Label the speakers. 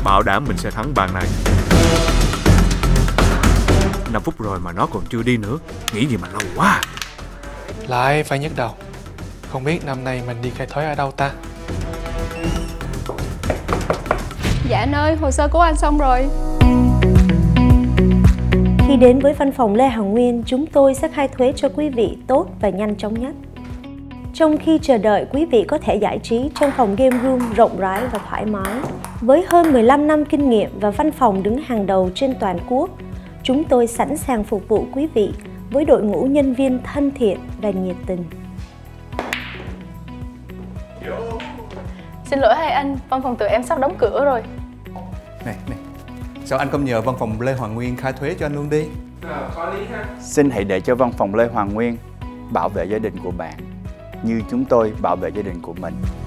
Speaker 1: Bảo đảm mình sẽ thắng bàn này. 5 phút rồi mà nó còn chưa đi nữa. Nghĩ gì mà lâu quá.
Speaker 2: Lại phải nhức đầu. Không biết năm nay mình đi khai thuế ở đâu ta?
Speaker 3: Dạ anh ơi, hồ sơ của anh xong rồi.
Speaker 4: Khi đến với văn phòng Lê Hoàng Nguyên, chúng tôi sẽ khai thuế cho quý vị tốt và nhanh chóng nhất. Trong khi chờ đợi, quý vị có thể giải trí trong phòng game room rộng rãi và thoải mái. Với hơn 15 năm kinh nghiệm và văn phòng đứng hàng đầu trên toàn quốc, chúng tôi sẵn sàng phục vụ quý vị với đội ngũ nhân viên thân thiện và nhiệt tình.
Speaker 3: Xin lỗi hai anh, văn phòng tụi em sắp đóng cửa rồi.
Speaker 5: Này, sao anh không nhờ văn phòng Lê Hoàng Nguyên khai thuế cho anh luôn đi?
Speaker 6: Có lý ha.
Speaker 7: Xin hãy để cho văn phòng Lê Hoàng Nguyên bảo vệ gia đình của bạn như chúng tôi bảo vệ gia đình của mình.